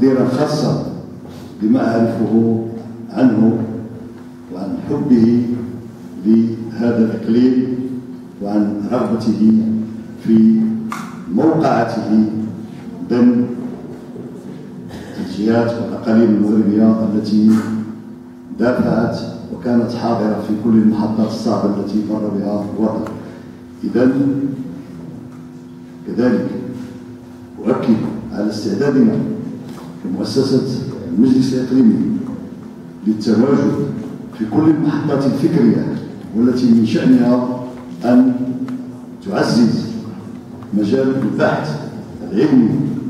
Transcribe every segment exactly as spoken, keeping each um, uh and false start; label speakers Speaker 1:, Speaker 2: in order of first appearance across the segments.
Speaker 1: تقديرا خاصا لما أعرفه عنه وعن حبه لهذا الإقليم وعن رغبته في موقعته ضمن الجهات والأقاليم المغربية التي دافعت وكانت حاضرة في كل المحطات الصعبة التي مر بها الوطن. إذن كذلك أؤكد على استعدادنا كمؤسسة المجلس الإقليمي للتواجد في كل المحطات الفكرية والتي من شأنها أن تعزز مجال البحث العلمي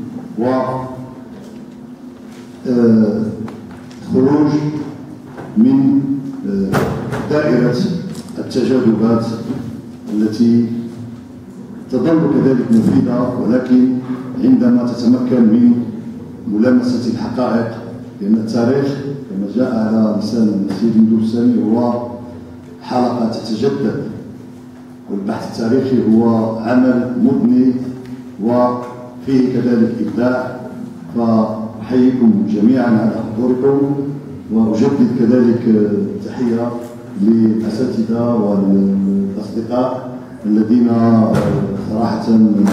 Speaker 1: وخروج من دائرة التجاذبات التي تظل كذلك مفيدة، ولكن عندما تتمكن من ملامسة الحقائق، لأن التاريخ كما جاء على لسان السيد الدوسري هو حلقة تتجدد، والبحث التاريخي هو عمل مبني وفيه كذلك إبداع. فأحييكم جميعا على حضوركم، وأجدد كذلك التحية للأساتذة والأصدقاء الذين صراحة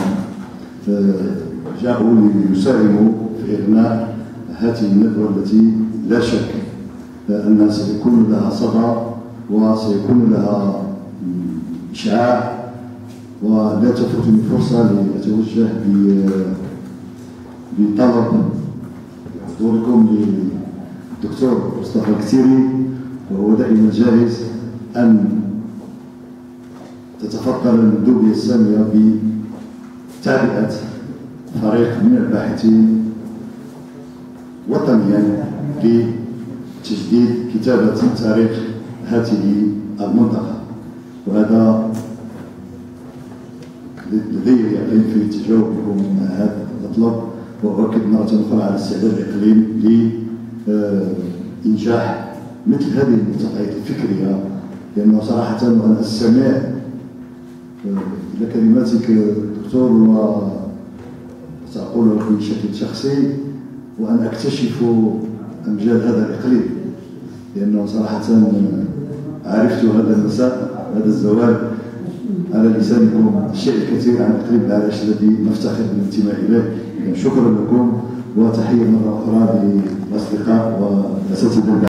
Speaker 1: جاءوا ليساهموا في إغناء هذه الندوة التي لا شك أنها سيكون لها صدى وسيكون لها إشعاع. ولا تفوتني فرصة لأتوجه بطلب حضوركم للدكتور مصطفى الكتيري، وهو دائما جاهز أن تتفضل المندوبية السامية بتعبئة فريق من الباحثين وطنيا لتجديد كتابة تاريخ هذه المنطقة. وهذا لدي اليقين في تجاوبكم هذا المطلب، وأؤكد مرة أخرى على استعداد الإقليم لإنجاح مثل هذه الملتقيات الفكرية، لأنه صراحة أنا أستمع إلى كلماتك دكتور وسأقول لكم بشكل شخصي، وأن أكتشف أمجاد هذا الإقليم، لأنه صراحة عرفت هذا المساء هذا الزواج على لسانكم الشيء الكثير عن إقليم العرائش الذي نفتخر بالانتماء إليه. شكرا لكم وتحية مرة أخرى للأصدقاء والأساتذة.